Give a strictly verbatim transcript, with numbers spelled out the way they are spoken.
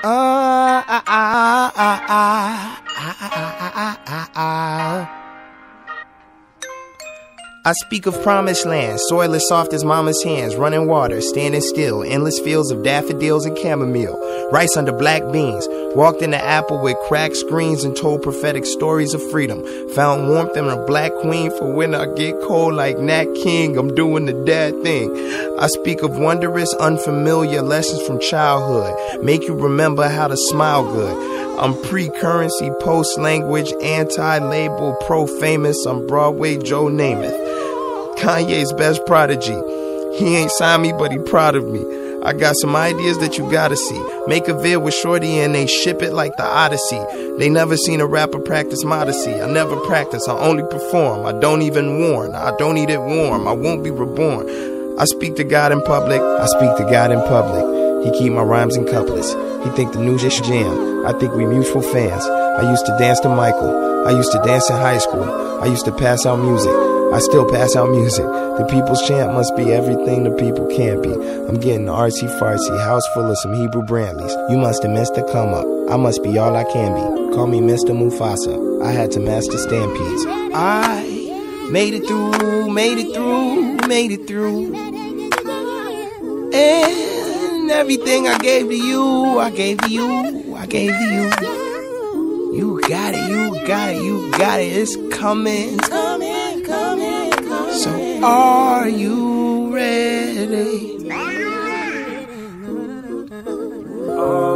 Ah, ah, ah, ah, ah, ah, ah, ah, ah, ah. I speak of promised land, soil as soft as mama's hands, running water, standing still, endless fields of daffodils and chamomile, rice under black beans, walked in the apple with cracked screens and told prophetic stories of freedom, found warmth in a black queen for when I get cold like Nat King, I'm doing the dad thing. I speak of wondrous, unfamiliar lessons from childhood, make you remember how to smile good. I'm pre-currency, post-language, anti-label, pro-famous, I'm Broadway Joe Namath. Kanye's best prodigy. He ain't signed me, but he proud of me. I got some ideas that you gotta see. Make a vid with Shorty and they ship it like the Odyssey. They never seen a rapper practice modesty. I never practice, I only perform. I don't even warn, I don't eat it warm. I won't be reborn. I speak to God in public, I speak to God in public. He keep my rhymes in couplets. He think the new shit jam. I think we mutual fans. I used to dance to Michael. I used to dance in high school. I used to pass out music. I still pass out music. The people's chant must be everything the people can't be. I'm getting artsy fartsy, house full of some Hebrew Brantleys. You must have missed the come up. I must be all I can be. Call me Mister Mufasa. I had to master stampedes. I made it through, made it through, made it through. And everything I gave to you, I gave to you, I gave to you. You got it, you got it, you got it. It's coming, it's coming, coming, coming. So are you ready? Oh.